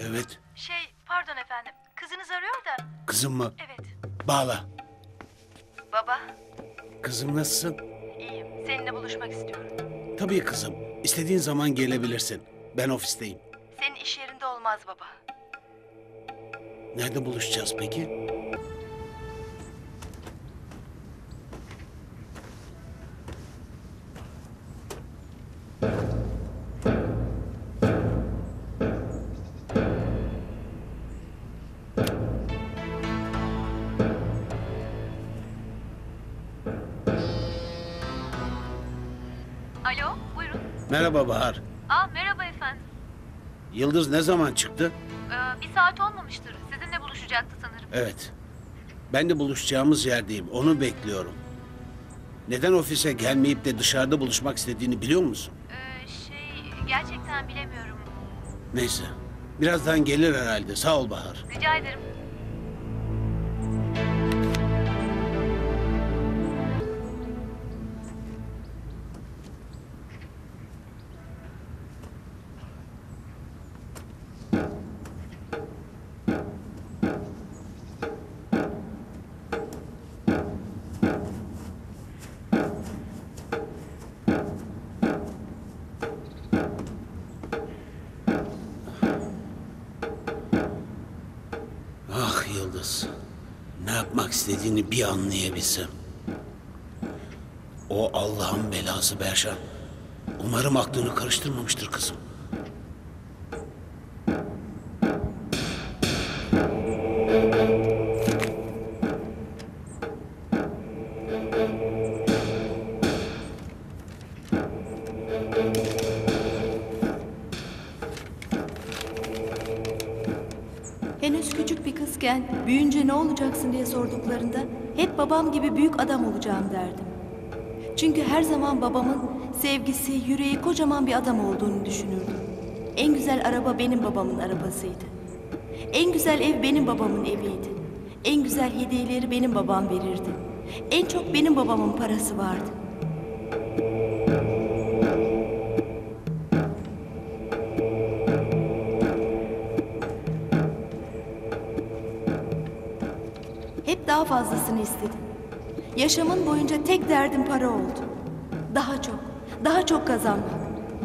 Evet. Pardon efendim. Kızınız arıyor da. Kızım mı? Evet. Bağla. Baba, Kızım nasılsın? iyiyim. Seninle buluşmak istiyorum. Tabii kızım. İstediğin zaman gelebilirsin. Ben ofisteyim. Senin iş yerinde olmaz baba. Nerede buluşacağız peki? Alo, buyurun. Merhaba Bahar. Merhaba efendim. Yıldız ne zaman çıktı? Bir saat olmamıştır. Sizinle buluşacaktı sanırım. Evet. Ben de buluşacağımız yerdeyim. Onu bekliyorum. Neden ofise gelmeyip de dışarıda buluşmak istediğini biliyor musun? Gerçekten bilemiyorum. Neyse. Birazdan gelir herhalde. Sağ ol Bahar. Rica ederim. Ah Yıldız. Ne yapmak istediğini bir anlayabilsem. O Allah'ın belası Berşan. Umarım aklını karıştırmamıştır kızım. Henüz küçük bir kızken büyüyünce ne olacaksın diye sorduklarında hep babam gibi büyük adam olacağım derdim. Çünkü her zaman babamın sevgisi, yüreği kocaman bir adam olduğunu düşünürdüm. En güzel araba benim babamın arabasıydı. En güzel ev benim babamın eviydi. En güzel hediyeleri benim babam verirdi. En çok benim babamın parası vardı. Hep daha fazlasını istedim. Yaşamın boyunca tek derdim para oldu. Daha çok kazanmak.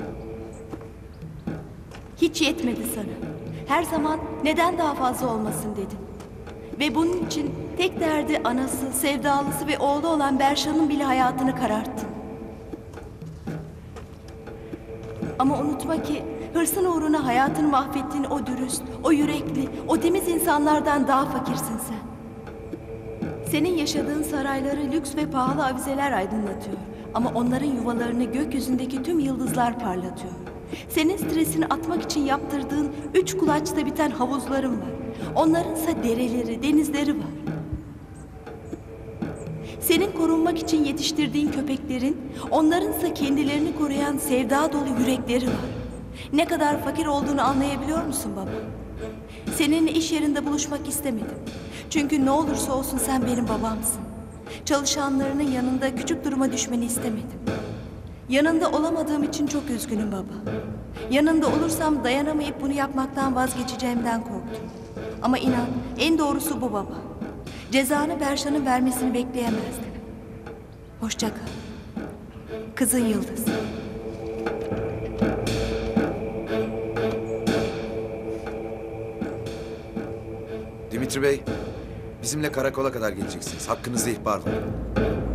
Hiç yetmedi sana. Her zaman neden daha fazla olmasın dedin. Ve bunun için tek derdi anası, sevdalısı ve oğlu olan Berşan'ın bile hayatını kararttın. Ama unutma ki hırsın uğruna hayatını mahvettiğin o dürüst, o yürekli, o temiz insanlardan daha fakirsin sen. Senin yaşadığın sarayları lüks ve pahalı avizeler aydınlatıyor. Ama onların yuvalarını gökyüzündeki tüm yıldızlar parlatıyor. Senin stresini atmak için yaptırdığın 3 kulaçta biten havuzların var. Onlarınsa dereleri, denizleri var. Senin korunmak için yetiştirdiğin köpeklerin, onlarınsa kendilerini koruyan sevda dolu yürekleri var. Ne kadar fakir olduğunu anlayabiliyor musun baba? Seninle iş yerinde buluşmak istemedim. Çünkü ne olursa olsun sen benim babamsın. Çalışanlarının yanında küçük duruma düşmeni istemedim. Yanında olamadığım için çok üzgünüm baba. Yanında olursam dayanamayıp bunu yapmaktan vazgeçeceğimden korktum. Ama inan, en doğrusu bu baba. Cezanı Berşan'ın vermesini bekleyemezdim. Hoşça kal. Kızın Yıldız. Dimitri Bey, bizimle karakola kadar geleceksiniz. Hakkınızda ihbar var.